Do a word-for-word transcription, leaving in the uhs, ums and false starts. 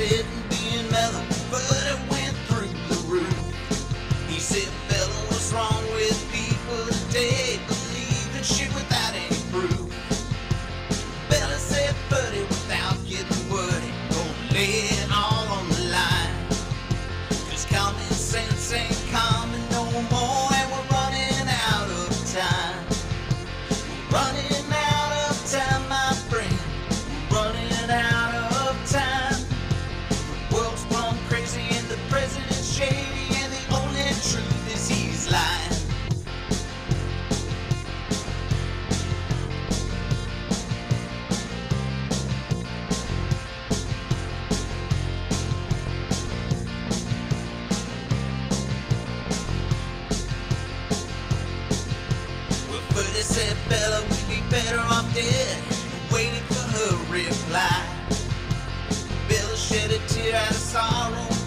sitting being mellow, but it went through the roof. He said Bella was wrong with people today, believing shit without any proof. Bella said, buddy, without getting wordy, gonna lay it all on the line. Cause common sense ain't common no more, and we're running out of time. We're running out of time, my friend. We're running out of time. The world's gone crazy and the president's shady, and the only truth is he's lying. But they said Bella would be better off dead, waiting for her reply. Bella shed a tear out of sorrow.